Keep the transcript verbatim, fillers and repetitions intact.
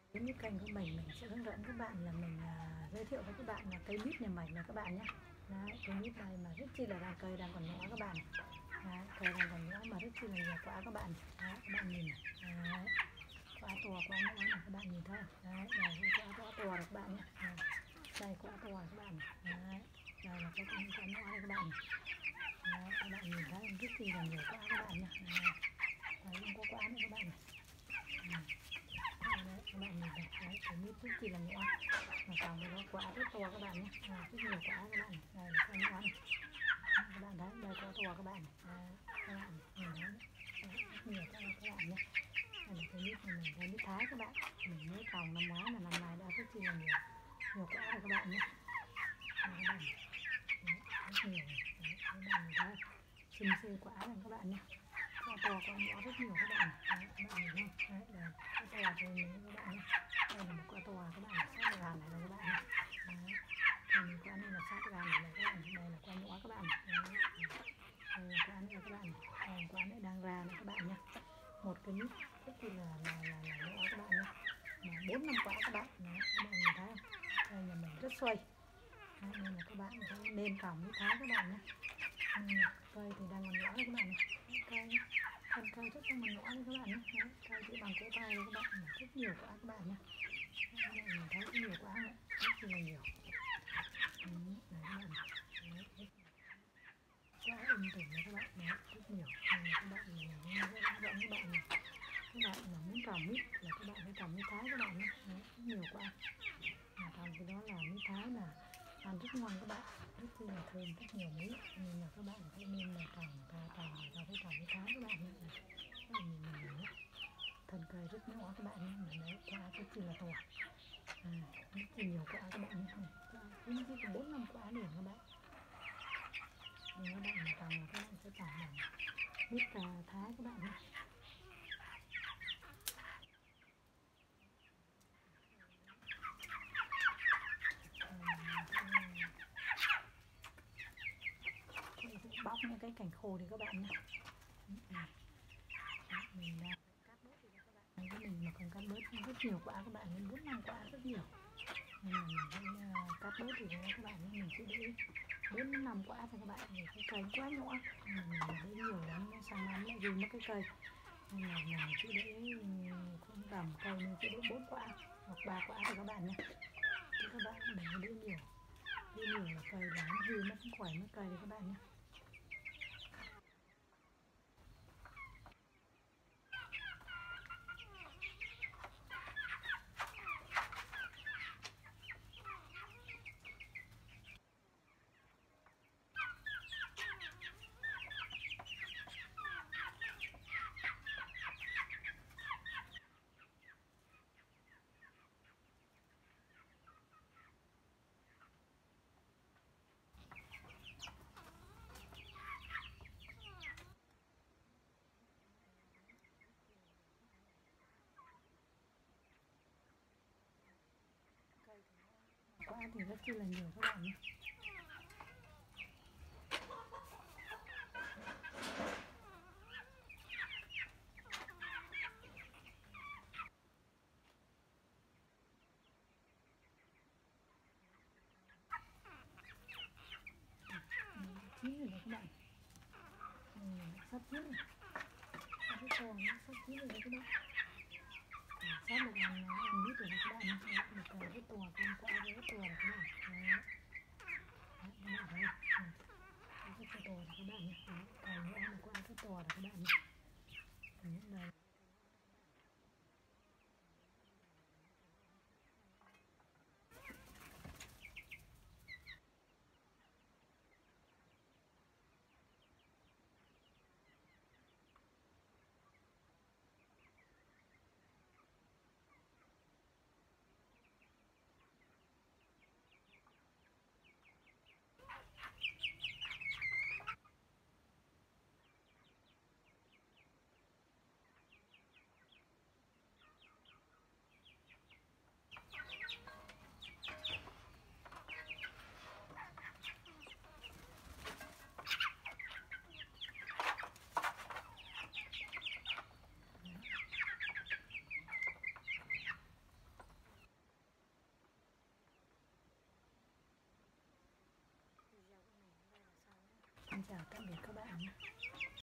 Đến với kênh của mình, mình sẽ hướng dẫn các bạn là mình à, giới thiệu với các bạn là cây mít nhà mình này các bạn nhé. Đấy, cây mít này mà rất chi là đang cây đang còn nhỏ các bạn. Đấy, cây đang còn nhỏ mà rất chi là nhiều quả các bạn. Đấy, các bạn nhìn này. Đấy, quả to quả nhỏ này các bạn nhìn thấy không? Đấy, đây quả quả to này các bạn nhé. Đấy, đây quả to này các bạn này. Đấy, đây là cái quả nhỏ này các bạn này. Đấy, các bạn nhìn thấy rất chi là nhiều quả các bạn nhé. Đấy, đây cũng có quả nữa các bạn này. Đấy. Đấy, các bạn nhìn này, đấy, cái mít rất chi là nhỏ mà còn có quả rất to các bạn nhé, à, rất nhiều quả các bạn này, đây là quả nhỏ này, các bạn thấy đây quả to các bạn này, à, các bạn nhìn thấy đấy, rất nhiều các, các bạn nhé. Đây là cái mít này mình cái mít Thái các bạn, mình mới trồng năm ngoái mà năm nay đã rất chi là nhiều nhiều quả rồi các bạn nhé. Đây, các bạn đấy, rất nhiều này. Đấy, các bạn nhìn thấy xum xê quả này các bạn nhé, quả to quả nhỏ rất nhiều các bạn này. Đấy, các bạn nhìn không? Đấy, đây quả to thì mình các bạn nhé, đây là một quả to các bạn này, sát gà này là các bạn nhé. Đấy, còn quả này là sát gà này là các bạn, đây là quả nhỏ các bạn này. Đấy, đây là quả nữa các bạn này, đây quả nữa đang ra này các bạn nhé. Một cái mít rất chi là là là, là nhỏ các bạn nhé, mà bốn năm quả các bạn. Đấy, các bạn nhìn thấy không? Đây nhà mình rất xoay. Đấy, nên là các bạn thấy nên trồng mít Thái các bạn nhé. Nên là cây thì đang còn nhỏ đấy các bạn này, cây thân cây rất đang còn nhỏ đấy các bạn nhé. Đấy, cây chỉ bằng cổ tay đấy các bạn, mà rất nhiều quả các bạn nhé. Đấy, mình thấy rất nhiều quả nữa, rất chi là nhiều. Ừ, đấy các bạn này. Đấy, quả um tùm này các bạn, đấy, rất nhiều. Nên là các bạn mình hướng dẫn các bạn này, các bạn mà muốn trồng mít là các bạn phải trồng mít Thái các bạn nhé. Đấy, rất nhiều quả, mà trồng cái đó là mít Thái là ăn rất ngon các bạn, rất chi là thơm, rất nhiều muối, nên là các bạn phải nên là trồng ta trồng người ta phải trồng cái Thái các bạn nhé. Này, các bạn nhìn mình nhé, thân cây rất nhỏ các bạn nhé, mà đấy quả rất chi là to, à, rất chi nhiều quả các bạn nhé. Này quả cũng chỉ có bốn năm quả liền các bạn, nên các bạn mà trồng là các bạn sẽ trồng bằng mít Thái các bạn nhé. Bóc những cái cành khô thì các bạn nhé. Này, mình đang cắt bớt đi cho các bạn. Đấy, mình mà còn cắt bớt rất nhiều quả các bạn, đến bốn năm quả rất nhiều. Nên là mình sẽ uh, cắt bớt thì các bạn nhé, mình chỉ để bốn đến năm quả thôi các bạn, vì cái cây quá nhỏ. Nên là mình mà để nhiều lắm nó sang năm lại dùn mất cái cây. Nên là mình chỉ để khoảng tầm cây mình chỉ để bốn quả hoặc ba quả thôi các bạn nhé. Chứ các bạn đừng có để nhiều. Để nhiều là cây là nó hư mất, nó khỏe mất cây đấy các bạn nhé. Cây thì nó quả thì rất chi là nhiều các bạn nhé. Chín rồi các bạn, ừ, sắp chín rồi, cái to nó sắp chín rồi các bạn. À, sắp được ăn ăn mít rồi các bạn nhé. Một cây rất to, con quả rất to rồi các bạn. Đấy. Đấy, các bạn thấy không? Đấy, rất to rồi các bạn nhé. Đấy, cây nữa là quả rất to rồi các bạn nhé. Đấy, đây. Xin chào tạm biệt các bạn nhé.